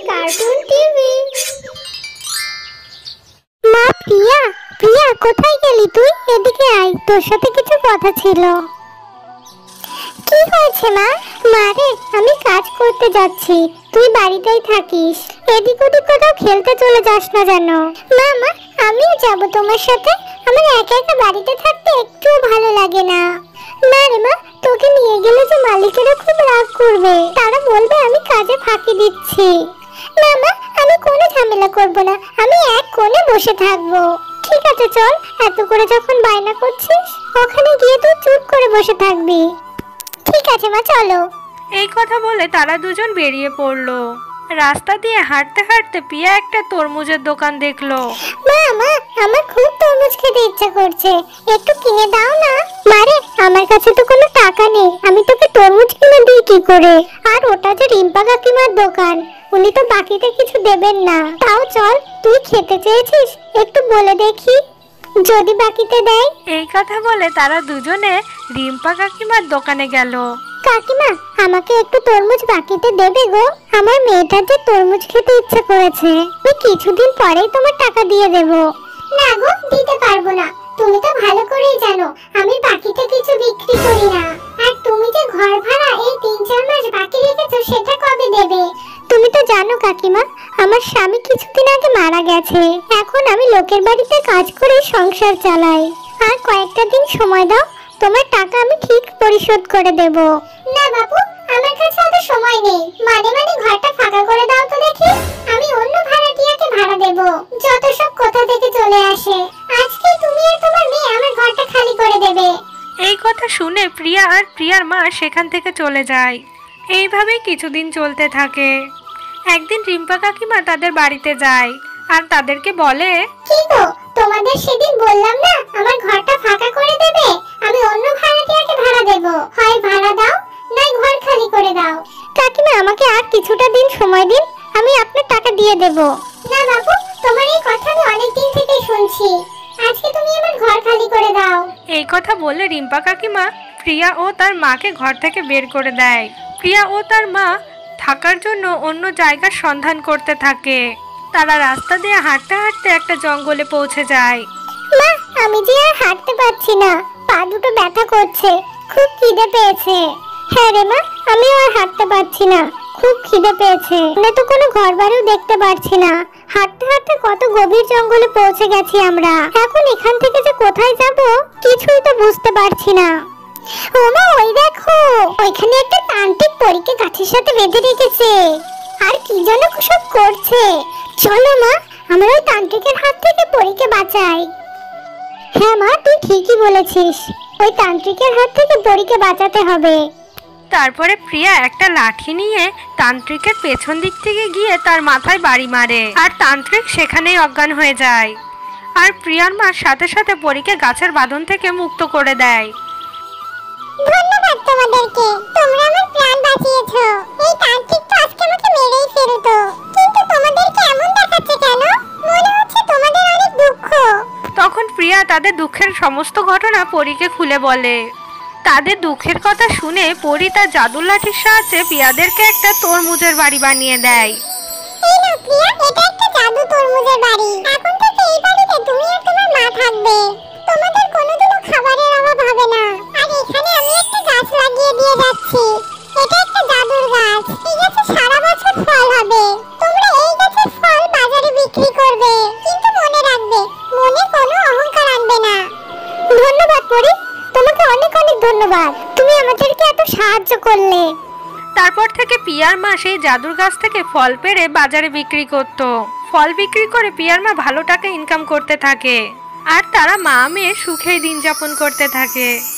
Cartoon TV. মা প্রিয়া, প্রিয়া কোথায় গেলি তুই? এদিকে আয়, তোর সাথে কিছু কথা ছিল। কি হয়েছে মা? মারে, আমি কাজ করতে যাচ্ছি, তুই বাড়িতেই থাকিস, এদিক ওদিক কোথাও খেলতে চলে যাস না যেন। মা মা, আমিও যাব তোমার সাথে, আমার একা একা বাড়িতে থাকতে একটু ভালো লাগে না। না রে মা, তোকে নিয়ে গেলে যে মালিকেরা খুব রাগ করবে, তারা বলবে আমি কাজে ফাঁকি দিচ্ছি। না মা, আমি কোনো ঝামেলা করব না, আমি এক কোণে বসে থাকবো। ঠিক আছে চল, এত করে যখন বায়না করছিস, ওখানে গিয়ে তুই চুপ করে বসে থাকবি। ঠিক আছে মা, চলো। এই কথা বলে তারা দুজন বেরিয়ে পড়লো। রাস্তা দিয়ে হাঁটতে হাঁটতে প্রিয়া একটা তরমুজের দোকান দেখলো। মা মা, আমার খুব তরমুজ খেতে ইচ্ছা করছে, একটু কিনে দাও না। মারে, আমার কাছে তো কোনো টাকা নেই, আমি তোকে তরমুজ কিনে দিই কি করে? আর ওটা যে রিম্পা কাকিমার দোকান, উনি তো বাকিতে কিছু দেবেন না। তাও চল, তুই খেতে চেয়েছিস, একটু বলে দেখি যদি বাকিতে দেয়। এই কথা বলে তারা দুজনে রিম্পা কাকিমার দোকানে গেল। কাকিমা, আমাকে একটু তরমুজ বাকিতে দেবে গো, আমার মেয়েটার যে তরমুজ খেতে ইচ্ছা করেছে, আমি কিছুদিন পরেই তোমার টাকা দিয়ে দেব। না গো, দিতে পারবো না, তুমি তো ভালো করেই জানো আমি বাকিতে কিছু বিক্রি করি না। আর তুমি যে ঘর ভাড়া এই 3-4 মাস বাকি রেখেছো, সেটা কবে দেবে? তুমি তো জানো কাকিমা, আমার স্বামী কিছুদিন আগে মারা গেছে, এখন আমি লোকের বাড়িতে কাজ করে সংসার চালাই। আর কয়েকটা দিন সময় দাও, তোমার টাকা আমি ঠিক পরিশোধ করে দেব। না বাবু, আমার কাছে অত সময় নেই, মানে ঘরটা ফাঁকা করে দাও তো দেখি, আমি অন্য ভাড়াটিয়াকে ভাড়া দেব, যত সব কোথা থেকে চলে আসে। আজকে তুমি আর তোমার মেয়ে আমার ঘরটা খালি করে দেবে। এই কথা শুনে প্রিয়া আর প্রিয়ার মা সেখান থেকে চলে যায়। এইভাবেই কিছুদিন চলতে থাকে। একদিন রিম্পা কাকিমা তাদের বাড়িতে যায় আর তাদেরকে বলে, কি গো, তোমাদের সেদিন বললাম না আমার ঘরটা ফাঁকা করে দেবে, আমি অন্য ভাড়াটিয়াকে ভাড়া দেব, হয় ভাড়া দাও নয় ঘর খালি করে দাও। কাকিমা, আমাকে আর কিছুটা দিন সময় দিন, আমি আপনার টাকা দিয়ে দেব। না বাবু, তোমার এই কথা আমি অনেক দিন থেকে শুনছি, আজকে তুমি আমার ঘর খালি করে দাও। এই কথা বলে রিম্পা কাকিমা প্রিয়া ও তার মাকে ঘর থেকে বের করে দেয়। প্রিয়া ও তার মা থাকার জন্য অন্য জায়গার সন্ধান করতে থাকে। তারা রাস্তা দিয়ে হাঁটতে হাঁটতে একটা জঙ্গলে পৌঁছে যায়। মা, আমি যে আর হাঁটতে পারছি না, পা দুটো ব্যথা করছে, খুব খিদে পেয়েছে। হ্যাঁ রে মা, আমিও আর হাঁটতে পারছি না, খুব খিদে পেয়েছে। আমরা তো কোনো ঘর বাড়িও দেখতে পারছি না, হাঁটতে হাঁটতে কত গভীর জঙ্গলে পৌঁছে গেছি আমরা, এখন এখান থেকে যে কোথায় যাব কিছুই তো বুঝতে পারছি না। ও মা, ওই দেখো, ওইখানে একটা তান্ত্রিক পরীকে গাছের সাথে বেঁধে রেখেছে, আর কি যেন সব করছে। চলো মা, আমরা ওই তান্ত্রিকের হাত থেকে পরীকে বাঁচাই। হ্যাঁ মা, তুই ঠিকই বলেছিস, ওই তান্ত্রিকের হাত থেকে পরীকে বাঁচাতে হবে। তারপরে প্রিয়া একটা লাঠি নিয়ে তান্ত্রিকের পেছন দিক থেকে গিয়ে তার মাথায় বাড়ি মারে, আর তান্ত্রিক সেখানেই অজ্ঞান হয়ে যায়। আর প্রিয়ার মা সাথে সাথে পরীকে গাছের বাঁধন থেকে মুক্ত করে দেয়। ধন্যবাদ তোমাদেরকে, তোমরা আমার প্রাণ বাঁচিয়েছো। এই তান্ত্রিক তো আজকে আমাকে মেরেই ফেলতো, কিন্তু তোমাদেরকে এমন দেখাচ্ছে কেন? মনে হচ্ছে তোমাদের অনেক দুঃখ। তখন প্রিয়া তাদের দুঃখের সমস্ত ঘটনা পরীকে খুলে বলে। তাদের দুঃখের কথা শুনে পরী তার জাদুর লাঠির সাহায্যে প্রিয়াদেরকে একটা তরমুজের বাড়ি বানিয়ে দেয়। এই নাও প্রিয়া, এটা একটা জাদু তরমুজের বাড়ি, এখন থেকে এই বাড়িতে তুমি আর তোমার মা থাকবে, তোমাদের কোনোদিনও খাবারের অভাব হবে না। আর এখানে আমি একটা গাছ লাগিয়ে দিয়ে যাচ্ছি, এটা একটা জাদুর গাছ, এই গাছে সারা বছর ফল হবে, তোমরা এই গাছের ফল বাজারে বিক্রি করবে, কিন্তু মনে রাখবে, মনে কোনো অহংকার আনবে না। ধন্যবাদ পরী, তোমাকে অনেক অনেক ধন্যবাদ, তুমি আমাদেরকে এত সাহায্য করলে। তারপর থেকে পিয়ার মা সেই জাদুর গাছ থেকে ফল পেড়ে বাজারে বিক্রি করত। ফল বিক্রি করে পিয়ার মা ভালো টাকা ইনকাম করতে থাকে, আর তারা মা মেয়ে সুখেই দিন যাপন করতে থাকে।